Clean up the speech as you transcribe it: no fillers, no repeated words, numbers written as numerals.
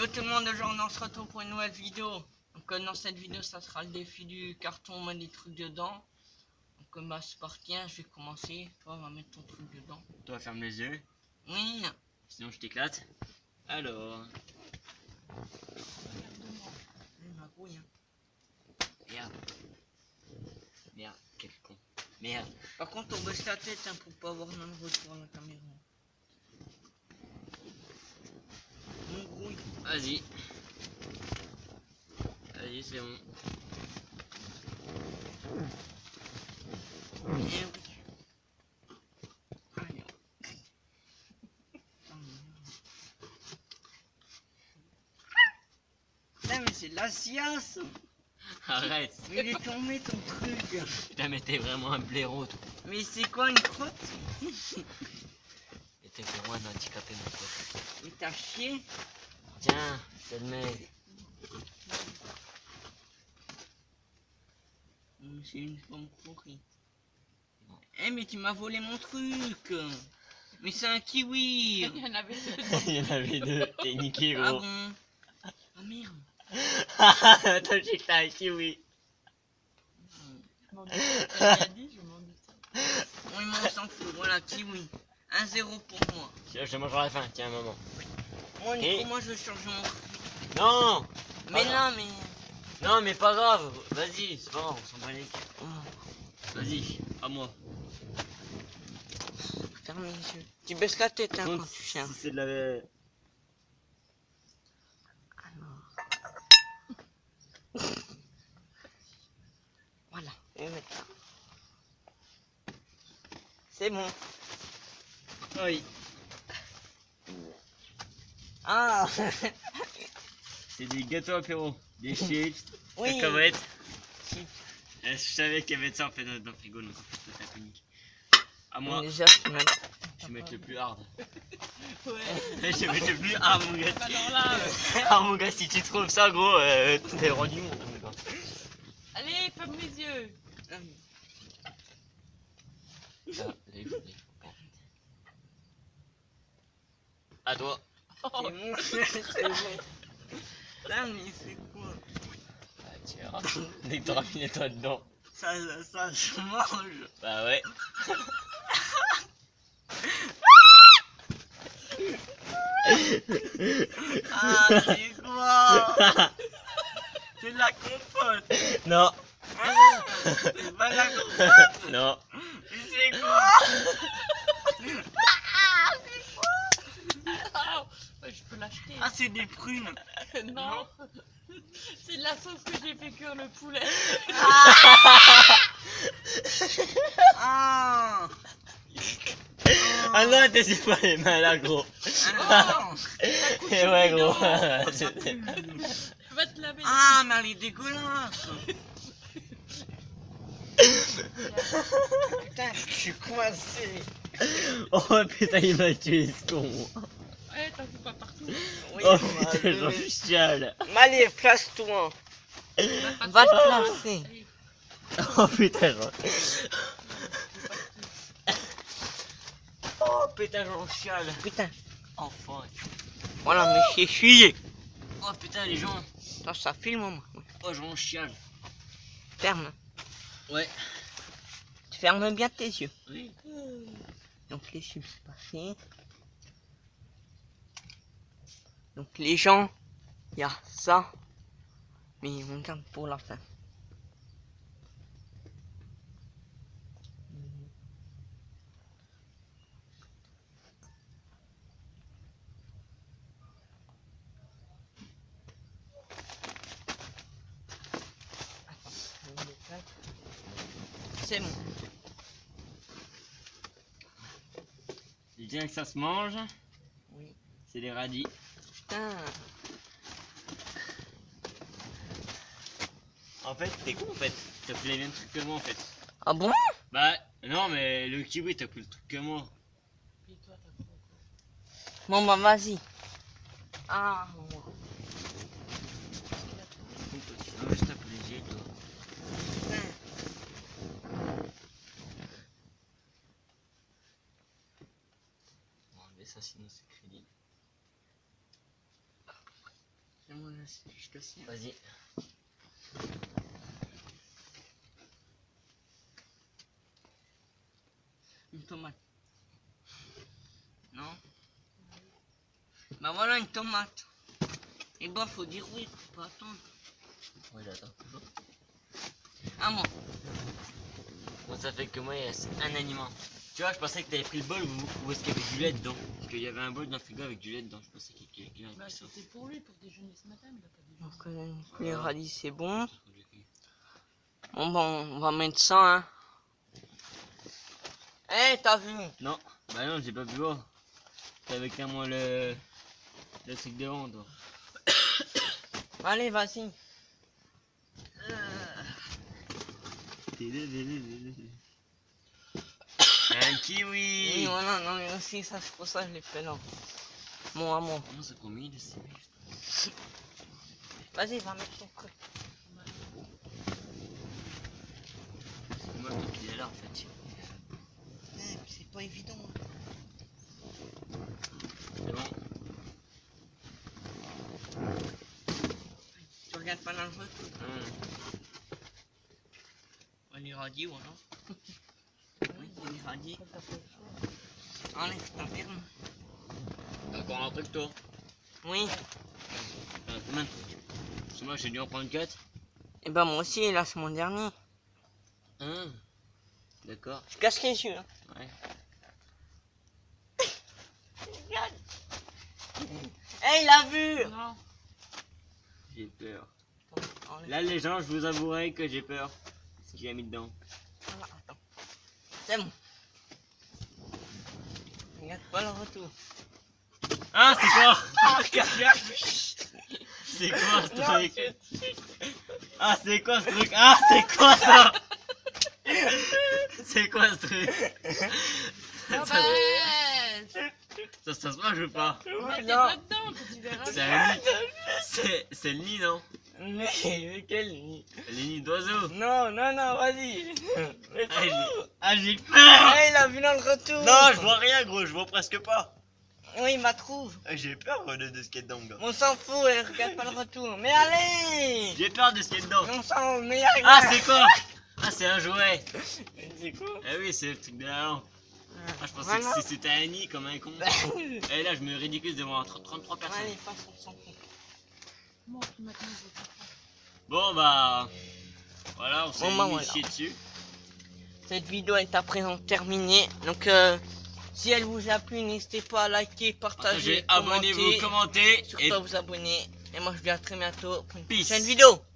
Yo tout le monde, aujourd'hui on se retrouve pour une nouvelle vidéo. Donc dans cette vidéo ça sera le défi du carton, on met des trucs dedans. Donc bah c'est parti, hein, je vais commencer. Toi on va mettre ton truc dedans. Toi ferme les yeux, Oui. sinon je t'éclate. Alors. Ma grouille, hein. Merde. Merde, quel con. Merde. Par contre on baisse la tête hein, pour pas avoir même retour à la caméra. Mon grouille. Vas-y. Vas-y, c'est bon. Eh oui. Allez. Putain mais c'est de la science. Arrête. Mais il est tombé ton truc. Putain, mais t'es vraiment un blaireau, toi. Mais c'est quoi une crotte? Et t'es vraiment un handicapé, mon pote. Mais t'as chié. Tiens, je te le mets. C'est une pomme pourrie. Eh mais tu m'as volé mon truc. Mais c'est un kiwi. Il y en avait deux. Il y en avait deux. T'es niqué, Ah gros. bon? Ah merde. Attends, j'ai que t'as un kiwi. Je m'en doutais. Elle a dit, je m'en doutais. Oui mais on s'en fout. Voilà, kiwi. 1-0 pour moi. Je mange à la fin, tiens, maman. Moi, Et- Nico, moi je change mon truc. Non. Mais Ah, non, mais... Non, mais pas grave. Vas-y, c'est pas grave, on s'en bat les couilles. Oh, Vas-y, à moi. ferme les yeux. Tu baisses la tête hein, Contre, quand tu cherches. si c'est de la... Voilà, je vais mettre là. C'est bon. Oui. Ah. C'est des gâteaux apéro. Des chips, Oui. cacahuètes. Chips. Je savais qu'il y avait de ça en fait dans le frigo, donc en fait c'était panique. À moi, Déjà, je mets... je vais mettre le plus hard. Ouais. Je vais mettre le plus hard, mon gars. Alors là, Ah, mon gars, si tu trouves ça, gros, t'es le roi du monde, mon gars. allez, ferme les yeux. Ah, là, il faut pas. À toi. Oh, C'est bon, c'est bon. Putain, mais c'est quoi? Ah, tu verras. Dès que t'auras mis les doigts dedans. Ça se mange. Bah ouais. Ah, c'est quoi? C'est de la compote. Non. Ah, c'est pas de la compote. Non. Mais c'est quoi? ah, je peux l'acheter. Ah, c'est des prunes. Non, c'est de la sauce que j'ai fait cuire le poulet. Ah. Ah non, t'es pas les mains là, gros. Ah. Et ouais, gros. Va te laver. Ah, mais elle est dégueulasse. Putain, je suis coincé. Oh putain, il m'a tué ce con. Ouais, t'en fous pas partout. Oui, Oh bah, putain, j'en chiale. Allez, place-toi. Va te placer. Allez, Oh putain, j'en... Oh putain, j'en chiale. Putain. Enfin. Voilà, mais j'ai essuyé. Oh putain, les gens. Ça filme, moi. Oh, j'en chiale. Ferme. Ouais. Tu fermes bien tes yeux. Oui. Donc les yeux, c'est passé. Donc les gens, il y a ça. Mais on garde pour la fin. C'est bon. C'est bien que ça se mange. Oui. C'est des radis. Putain. En fait, t'es con en fait. T'as pris les mêmes trucs que moi en fait. Ah bon? Bah, non, mais le kiwi, t'as pris le truc que moi. et toi, t'as pris quoi? Bon bah vas-y. Ah. Bon. Tu vas juste taper les yeux, toi. Putain. Non, mais ça, sinon, c'est crédit. c'est juste aussi. Vas-y. Une tomate. Non? Bah voilà une tomate. Et bah faut dire oui, faut pas attendre. Ouais, j'attends toujours. Ah bon. Bon, ça fait que moi, il reste un aliment. Tu vois, je pensais que t'avais pris le bol ou est-ce qu'il y avait du lait dedans? Parce qu'il y avait un bol dans le frigo avec du lait dedans. Je pensais qu'il y avait Bah, ça. c'était pour lui, pour déjeuner ce matin, mais il a pas déjeuné. Donc les radis c'est bon. Bon bah on va mettre ça hein. Eh t'as vu? Non, bah non, j'ai pas pu voir. T'avais clairement le truc devant, toi. Allez vas-y. Un kiwi. Oui voilà, non mais aussi ça c'est pour ça que je l'ai fait là. Bon à moi. Non, c'est combien de c'est Vas-y va mettre ton truc. C'est moi qui est là en fait. C'est pas évident. C'est bon. Tu regardes pas dans le retour. Hum. Les radis voilà. Oui c'est les radis. Quand t'as fait le choix. Enlève ta ferme. T'as encore un truc toi? Oui. T'as combien de trucs? Parce que moi j'ai dû en prendre 4. Et bah moi aussi là c'est mon dernier. D'accord. Je cache les yeux. Hein. Ouais. Regarde. Eh il a vu. Non. J'ai peur. Enlève. Là les gens, je vous avouerai que j'ai peur. Ce qu'il a mis dedans. Voilà, attends. C'est bon. Regarde pas le retour. Ah c'est quoi? Regarde. C'est quoi ce Non, truc? Ah c'est quoi ce truc? Ah c'est quoi ça? C'est quoi ce truc? Ah Ça, bah, ça se mange ou pas? bah, t'es non. pas dedans quand tu verras. C'est un nid. C'est le nid non? Mais quel nid? Le nid d'oiseau. Non, non, non, vas-y. J'ai peur. Eh, il a vu dans le retour. Non je vois rien gros, je vois presque pas. Oui, il m'a trouvé. J'ai peur de ce qu'il y a dedans gars. On s'en fout, regarde pas le retour. Mais allez. J'ai peur de ce qu'il y a dedans. On s'en mais y'a rien. Ah c'est quoi? Ah c'est un jouet. C'est quoi? Eh oui c'est le truc de la lampe. Ah je pensais Voilà. que c'était un nid comme un con. Et là je me ridicule devant 33 personnes. Allez, passe, on s'en fout. Moi, maintenant, je vais pas. Bon bah voilà on s'est Bon, bah, mis voilà. chier dessus. Cette vidéo est à présent terminée. Donc, si elle vous a plu, n'hésitez pas à liker, partager, Abonnez-vous, commentez et surtout à vous abonner. Et moi, je vous dis à très bientôt pour une Peace. prochaine vidéo.